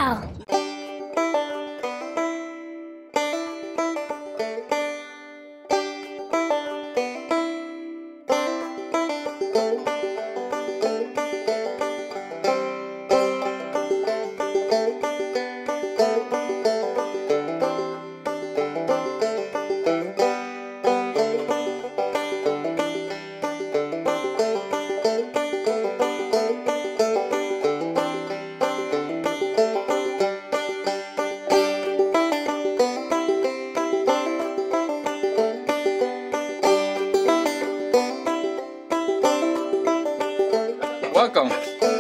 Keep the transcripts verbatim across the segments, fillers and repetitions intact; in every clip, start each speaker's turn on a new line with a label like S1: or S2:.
S1: Wow.
S2: Welcome.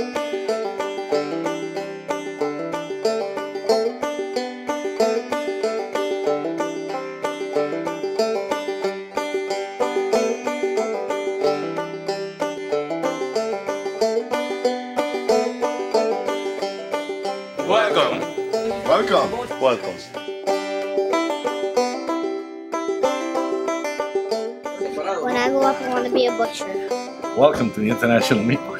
S2: Welcome.
S3: Welcome. Welcome.
S1: When I grow up, I want to be a butcher.
S3: Welcome to the International Meat Market.